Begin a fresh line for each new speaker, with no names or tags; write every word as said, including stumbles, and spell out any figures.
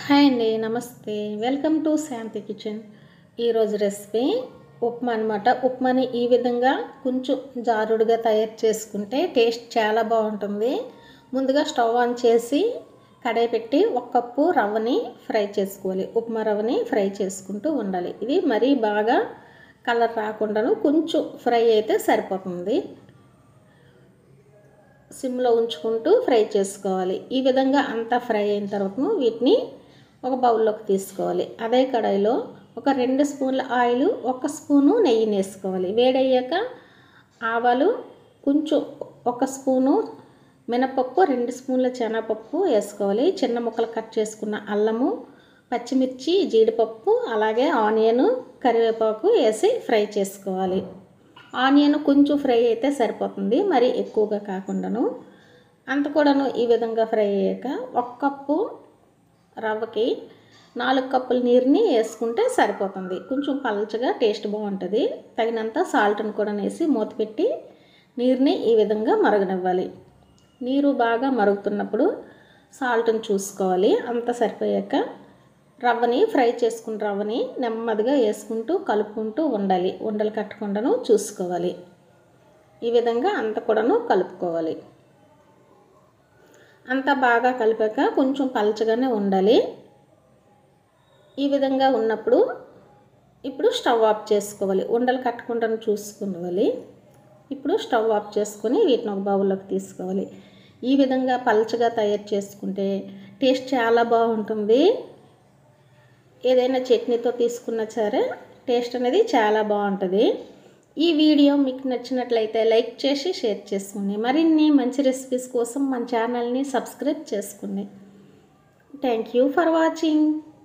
Hi అండి, నమస్తే. Welcome to Shanthi kitchen. ఈరోజు రెసిపీ ఉప్మా అనమాట. ఉప్మాని ఈ విధంగా కొంచెం జారుడుగా తయారు చేసుకుంటే టేస్ట్ చాలా బాగుంటుంది. ముందుగా స్టవ్ ఆన్ చేసి కడాయి పెట్టి ఒక కప్పు రవ్వని ఫ్రై చేసుకోవాలి. ఉప్మా రవ్వని ఫ్రై చేసుకుంటూ ఉండాలి. ఇది మరీ బాగా కలర్ రాకుండాను కొంచెం ఫ్రై అయితే సరిపోతుంది. సిమ్లో ఉంచుకుంటూ ఫ్రై చేసుకోవాలి. ఈ విధంగా అంతా ఫ్రై అయిన తర్వాత వీటిని ఒక బౌల్లోకి తీసుకోవాలి. అదే కడాయిలో ఒక రెండు స్పూన్ల ఆయిల్, ఒక స్పూను నెయ్యిని వేసుకోవాలి. వేడయ్యాక ఆవాలు, కొంచెం ఒక స్పూను మినపప్పు, రెండు స్పూన్ల శనగపప్పు వేసుకోవాలి. చిన్న ముక్కలు కట్ చేసుకున్న అల్లము, పచ్చిమిర్చి, జీడిపప్పు, అలాగే ఆనియన్, కరివేపాకు వేసి ఫ్రై చేసుకోవాలి. ఆనియన్ కొంచెం ఫ్రై అయితే సరిపోతుంది, మరి ఎక్కువగా కాకుండాను. అంత కూడాను ఈ విధంగా ఫ్రై అయ్యాక ఒక కప్పు రవ్వకి నాలుగు కప్పుల నీరుని వేసుకుంటే సరిపోతుంది. కొంచెం పల్చగా టేస్ట్ బాగుంటుంది. తగినంత సాల్ట్ని కూడా వేసి మూత పెట్టి నీరుని ఈ విధంగా మరగనివ్వాలి. నీరు బాగా మరుగుతున్నప్పుడు సాల్ట్ని చూసుకోవాలి. అంత సరిపోయాక రవ్వని ఫ్రై చేసుకున్న రవ్వని నెమ్మదిగా వేసుకుంటూ కలుపుకుంటూ ఉండాలి. ఉండలు కట్టకుండాను చూసుకోవాలి. ఈ విధంగా అంత కూడాను కలుపుకోవాలి. అంతా బాగా కలిపాక కొంచెం పలచగానే ఉండాలి. ఈ విధంగా ఉన్నప్పుడు ఇప్పుడు స్టవ్ ఆఫ్ చేసుకోవాలి. ఉండలు కట్టకుండా చూసుకోవాలి. ఇప్పుడు స్టవ్ ఆఫ్ చేసుకొని వీటిని ఒక బౌల్లోకి తీసుకోవాలి. ఈ విధంగా పలచగా తయారు చేసుకుంటే టేస్ట్ చాలా బాగుంటుంది. ఏదైనా చట్నీతో తీసుకున్నా సరే టేస్ట్ అనేది చాలా బాగుంటుంది. ఈ వీడియో మీకు నచ్చినట్లయితే లైక్ చేసి షేర్ చేసుకోండి. మరిన్ని మంచి రెసిపీస్ కోసం మన ఛానల్ని సబ్స్క్రైబ్ చేసుకోండి. Thank you for watching.